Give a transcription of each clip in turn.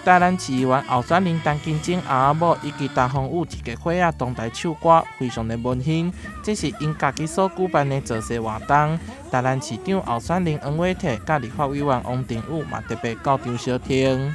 台南市议员候选人陈金珍阿某以及陈丰武一家伙仔同台唱歌，非常的温馨。这是因家己所举办的造势活动。台南市长候选人黄伟綽甲立法委员王定宇嘛特别到场相听。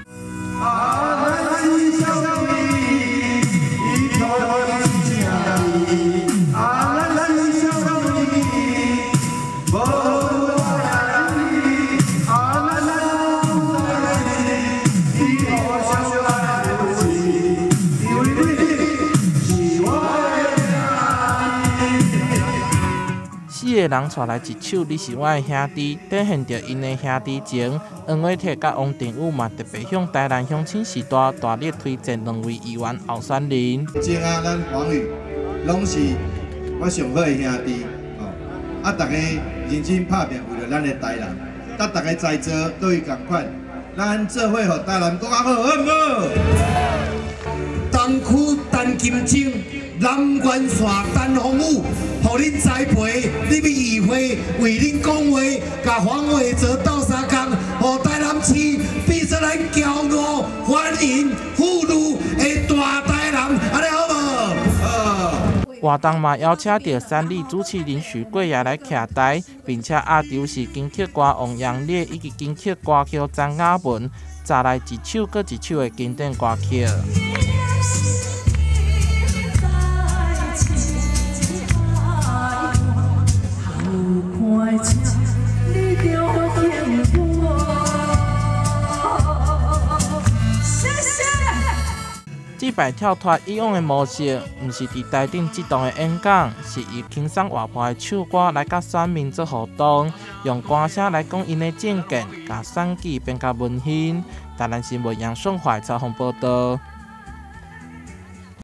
四个人带来一首《你是我的兄弟》，展现着因的兄弟情。黄伟綽甲王定宇嘛特别向台南乡亲时代大力推荐两位议员候选人。 前啊，咱黄宇拢是我上好的兄弟哦。啊，大家认真拍拼，为了咱的台南，甲大家在座都是同款，咱做伙互台南更加好，好唔好？东区陈金珍。南关线陈丰武，互恁栽培，你们议会为恁讲话，甲黄伟哲斗相共，互台南市变成咱骄傲、欢迎、富裕的大台南，安尼好无？ 活动嘛邀请到三立主持人徐桂也来徛台，并且压轴是金曲歌王杨烈以及金曲歌曲张雅文，再来一首搁一首的经典歌曲。这摆跳脱以往的模式，毋是伫台顶激动的演讲，是以轻松活泼的唱歌来甲选民做互动，用歌声来讲因的政见，甲选举变较温馨。台南新闻杨顺怀采访报道。